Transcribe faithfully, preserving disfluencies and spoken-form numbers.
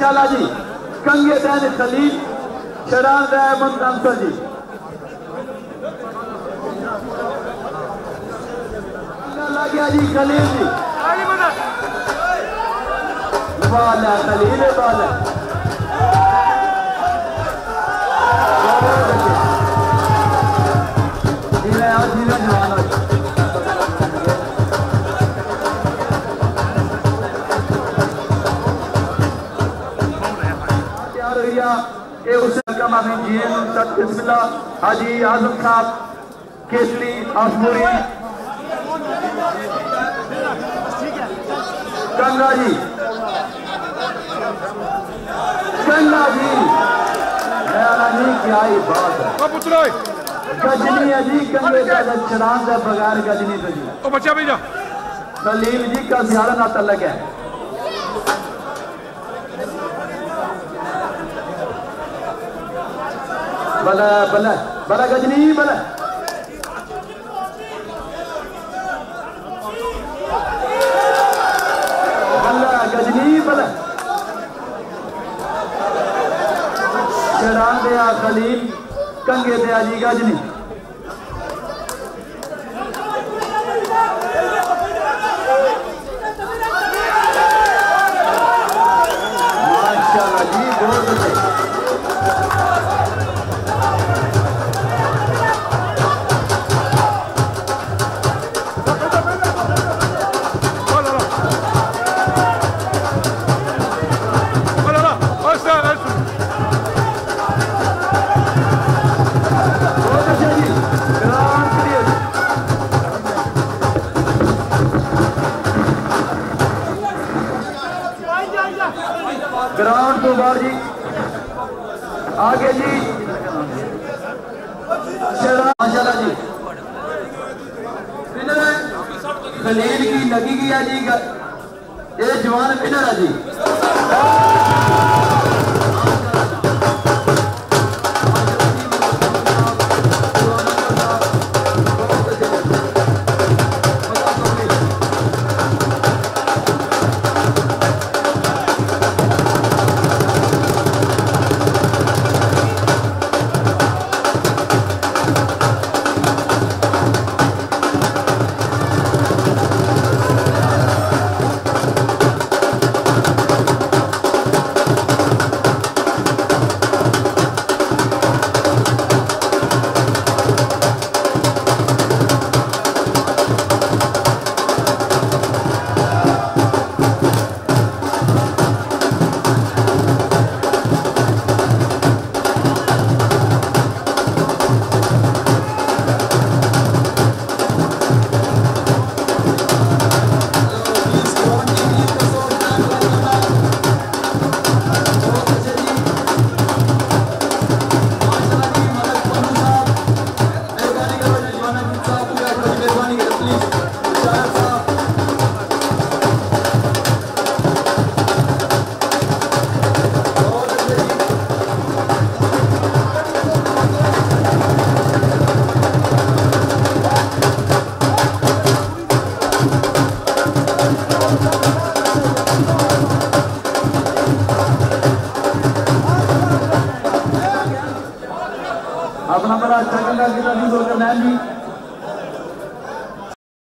माशाल्लाह जी कंगे दैन खलील शरान रहमत अंसर जी लग गया जी खलील जी बाल है खलील बाल है जीरा यार जीरा जवान तैयार हो गया ये उस हाजी आजम साहब केसरी आसमूरी गंगा जी गंगा जी जी क्या ही बात है गजनी है जी कंगे का चलान का बगैर गजनी तो जी ओ बच्चा भैया सलीम जी का ज्यादा ना तलक है बला बला बला गजनी बला बला गजनी बला शरान दे खलील कंगे दे जी गजनी माशाल्लाह जी बहुत अच्छे ग्राउंड तो बाहर जी आगे जी माशाल्लाह जी विनर है खलील की लगी गई है जी ये जवान विनर है जी अपना बड़ा अच्छा कंगा कितना दिन होकर मैं भी